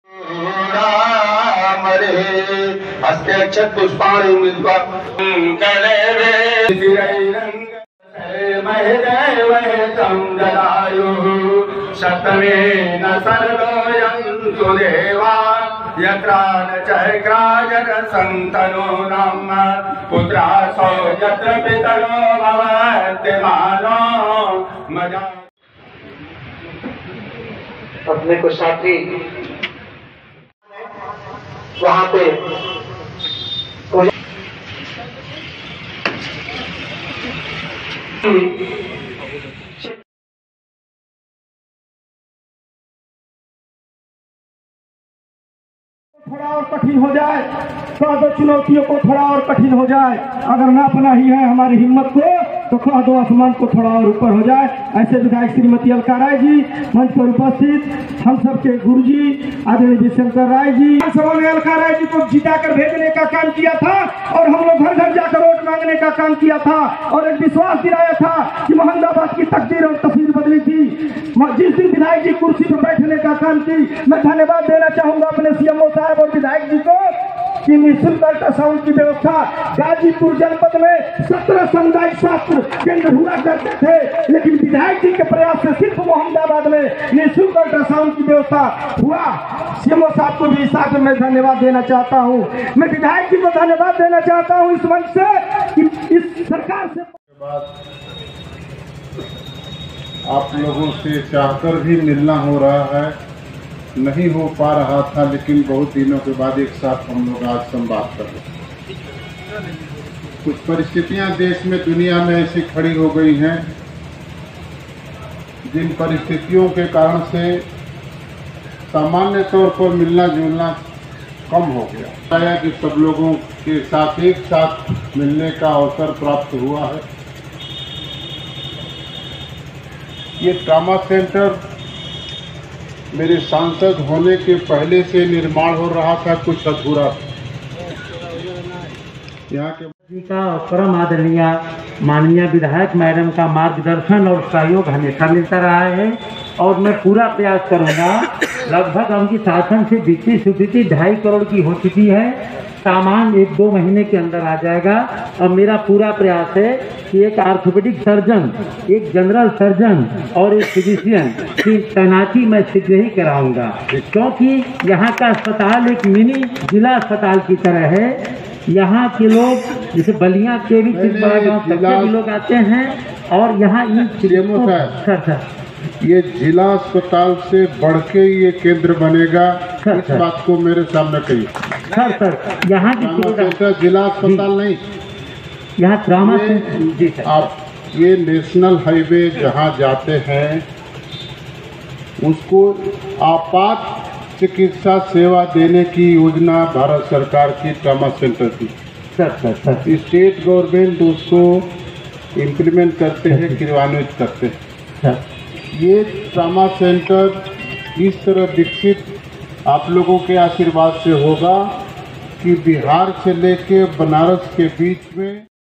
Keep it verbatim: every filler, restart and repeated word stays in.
अस्त्यक्षत पुष्पाणि मिलित्वा शतमेन सर्वयन्तु देवा यत्रान चैक्राजर सन्तनूनां पुत्रासो यत्र पितरो भवत्यमानो मजा। अपने को साथी वहां पे थोड़ा और कठिन हो जाए, कह दो चुनौतियों को थोड़ा और कठिन हो जाए। अगर नापना ही है हमारी हिम्मत को तो कह दो आसमान को थोड़ा और ऊपर हो जाए। ऐसे विधायक श्रीमती अलका राय जी मंच पर उपस्थित हम सबके गुरु जी आदरणीय विशंकर राय जी, सभा में अलका राय जी को जिताकर भेजने का काम किया था और हम लोग घर घर जाकर वोट मांगने का काम किया था और एक विश्वास दिलाया था कि मोहम्मदाबाद की तकदीर और तस्वीर बदली थी। जिस दिन विधायक जी कुर्सी पर बैठने का काम की, मैं धन्यवाद देना चाहूंगा अपने सीएमओ साहब और विधायक जी को कि निःशुल्क अल्ट्रासाउंड की व्यवस्था गाजीपुर जनपद में सत्रह सामुदायिक स्वास्थ्य केंद्र हुआ करते थे, लेकिन विधायक जी के प्रयास से सिर्फ मोहम्मदाबाद में निःशुल्क अल्ट्रासाउंड की व्यवस्था हुआ। सीएमओ साहब को भी इस साथ में धन्यवाद देना चाहता हूँ। मैं विधायक जी को धन्यवाद देना चाहता हूँ इस मंच से कि इस सरकार से आप लोगों से चाहकर भी मिलना हो रहा है, नहीं हो पा रहा था, लेकिन बहुत दिनों के बाद एक साथ हम लोग आज संवाद कर रहे हैं। कुछ परिस्थितियां देश में दुनिया में ऐसी खड़ी हो गई हैं जिन परिस्थितियों के कारण से सामान्य तौर पर मिलना जुलना कम हो गया। आया कि सब लोगों के साथ एक साथ मिलने का अवसर प्राप्त हुआ है। ये ट्रामा सेंटर मेरे सांसद होने के पहले से निर्माण हो रहा था, कुछ अधूरा यहाँ के जी का और परम आदरणीय माननीय विधायक मैडम का मार्गदर्शन और सहयोग हमेशा मिलता रहा है और मैं पूरा प्रयास करूंगा। लगभग उनकी शासन से बिक्री स्वीकृति ढाई करोड़ की हो चुकी है, सामान एक दो महीने के अंदर आ जाएगा और मेरा पूरा प्रयास है कि एक आर्थोपेडिक सर्जन, एक जनरल सर्जन और एक फिजिशियन की तैनाती मैं शीघ्र ही कराऊंगा, क्योंकि यहाँ का अस्पताल एक मिनी जिला अस्पताल की तरह है। यहाँ के लोग जैसे बलिया के भी भी लोग आते हैं और यहाँ सर सर ये जिला अस्पताल से बढ़ के ये केंद्र बनेगा, इस बात को मेरे सामने कहिए। सर सर यहाँ की जिला अस्पताल नहीं, यहाँ ट्रामा जी सर। आप ये नेशनल हाईवे जहाँ जाते हैं उसको आपात चिकित्सा सेवा देने की योजना भारत सरकार की ट्रामा सेंटर की। Sir sir sir state government उसको इम्प्लीमेंट करते हैं, क्रियान्वित करते हैं। सर ये ट्रामा सेंटर इस तरह विकसित आप लोगों के आशीर्वाद से होगा कि बिहार से लेके बनारस के बीच में